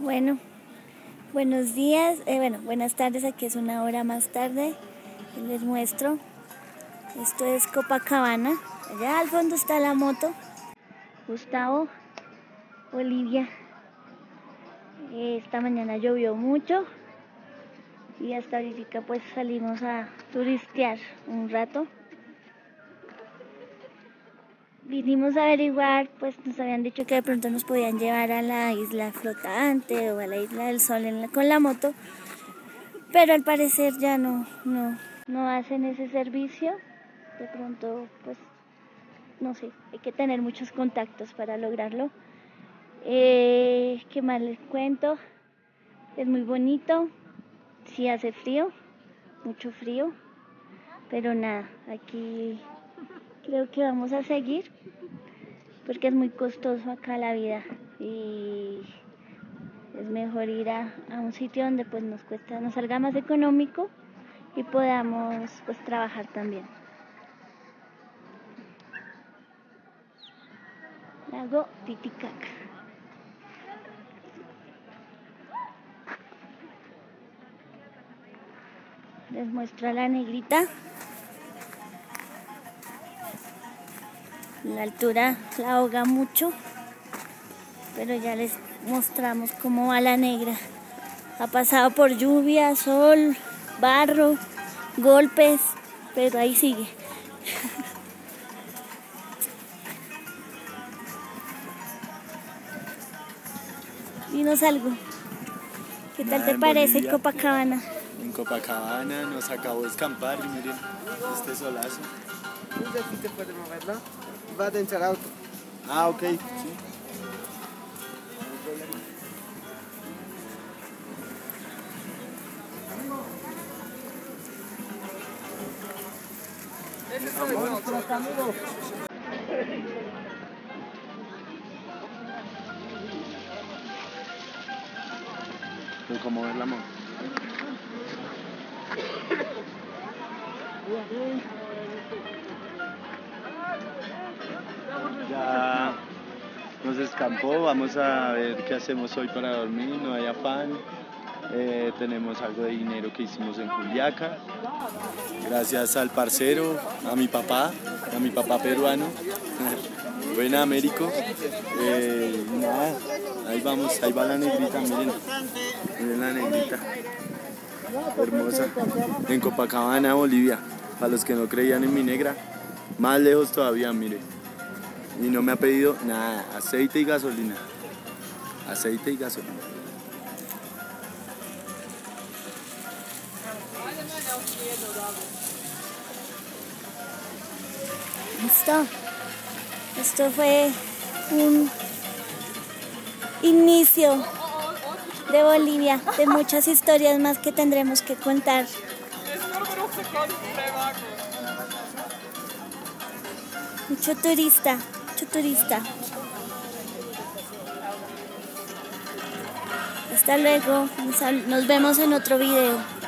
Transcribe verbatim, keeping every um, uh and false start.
Bueno, buenos días, eh, bueno, buenas tardes, aquí es una hora más tarde, les muestro, esto es Copacabana, allá al fondo está la moto, Gustavo, Olivia, eh, esta mañana llovió mucho y hasta ahorita pues salimos a turistear un rato. Vinimos a averiguar, pues nos habían dicho que de pronto nos podían llevar a la isla flotante o a la isla del sol en la, con la moto, pero al parecer ya no, no, no hacen ese servicio. De pronto, pues, no sé, hay que tener muchos contactos para lograrlo. Eh, ¿Qué más les cuento? Es muy bonito, sí hace frío, mucho frío, pero nada, aquí creo que vamos a seguir. Porque es muy costoso acá la vida y es mejor ir a, a un sitio donde pues nos cuesta, nos salga más económico y podamos pues trabajar también. Lago Titicaca. Les muestro a la negrita. La altura la ahoga mucho, pero ya les mostramos cómo va la negra. Ha pasado por lluvia, sol, barro, golpes, pero ahí sigue. Dinos algo. ¿Qué tal te parece Copacabana? En Copacabana nos acabó de escampar y miren este solazo. ¿De aquí te puedes moverlo? Va dentro del auto. Ah, ok, sí. ¿Cómo ver la moto? Ya nos escampó, vamos a ver qué hacemos hoy para dormir, no hay afán. Eh, tenemos algo de dinero que hicimos en Juliaca, gracias al parcero, a mi papá, a mi papá peruano, buena Américo. Eh, nada, ahí vamos, ahí va la negrita, miren, miren la negrita, hermosa, en Copacabana, Bolivia, para los que no creían en mi negra, más lejos todavía, miren, y no me ha pedido nada, aceite y gasolina, aceite y gasolina. Listo. Esto fue un inicio de Bolivia, de muchas historias más que tendremos que contar. Mucho turista, mucho turista. Hasta luego, nos vemos en otro video.